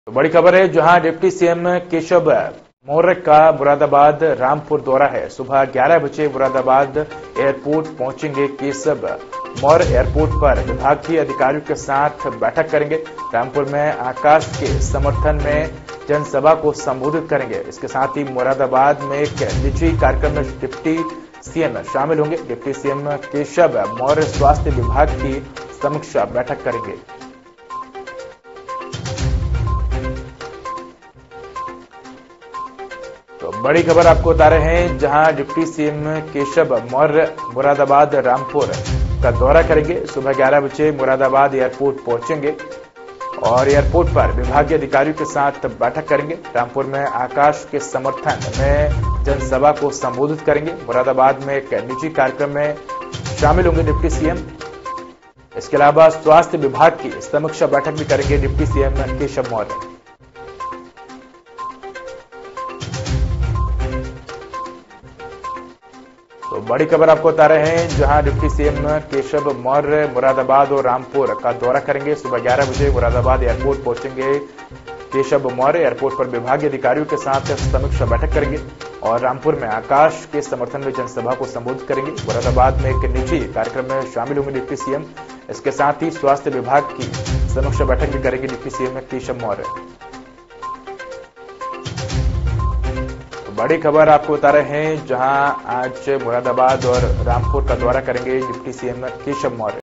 तो बड़ी खबर है, जहां डिप्टी सीएम केशव मौर्य का मुरादाबाद रामपुर दौरा है। सुबह 11 बजे मुरादाबाद एयरपोर्ट पहुंचेंगे केशव मौर्य। एयरपोर्ट पर विभाग के अधिकारियों के साथ बैठक करेंगे। रामपुर में आकाश के समर्थन में जनसभा को संबोधित करेंगे। इसके साथ ही मुरादाबाद में एक निजी कार्यक्रम में डिप्टी सीएम शामिल होंगे। डिप्टी सीएम केशव मौर्य स्वास्थ्य विभाग की समीक्षा बैठक करेंगे। तो बड़ी खबर आपको बता रहे हैं, जहां डिप्टी सीएम केशव मौर्य मुरादाबाद रामपुर का दौरा करेंगे। सुबह 11 बजे मुरादाबाद एयरपोर्ट पहुंचेंगे और एयरपोर्ट पर विभागीय अधिकारियों के साथ बैठक करेंगे। रामपुर में आकाश के समर्थन में जनसभा को संबोधित करेंगे। मुरादाबाद में एक निजी कार्यक्रम में शामिल होंगे डिप्टी सीएम। इसके अलावा स्वास्थ्य विभाग की समीक्षा बैठक भी करेंगे डिप्टी सीएम केशव मौर्य। तो बड़ी खबर आपको बता रहे हैं, जहां डिप्टी सीएम केशव मौर्य मुरादाबाद और रामपुर का दौरा करेंगे। सुबह 11 बजे मुरादाबाद एयरपोर्ट पहुंचेंगे केशव मौर्य। एयरपोर्ट पर विभागीय अधिकारियों के साथ समीक्षा बैठक करेंगे और रामपुर में आकाश के समर्थन में जनसभा को संबोधित करेंगे। मुरादाबाद में एक निजी कार्यक्रम में शामिल होंगे डिप्टी सीएम। इसके साथ ही स्वास्थ्य विभाग की समीक्षा बैठक भी करेंगे डिप्टी सीएम केशव मौर्य। बड़ी खबर आपको बता रहे हैं, जहां आज मुरादाबाद और रामपुर का दौरा करेंगे डिप्टी सीएम केशव मौर्य।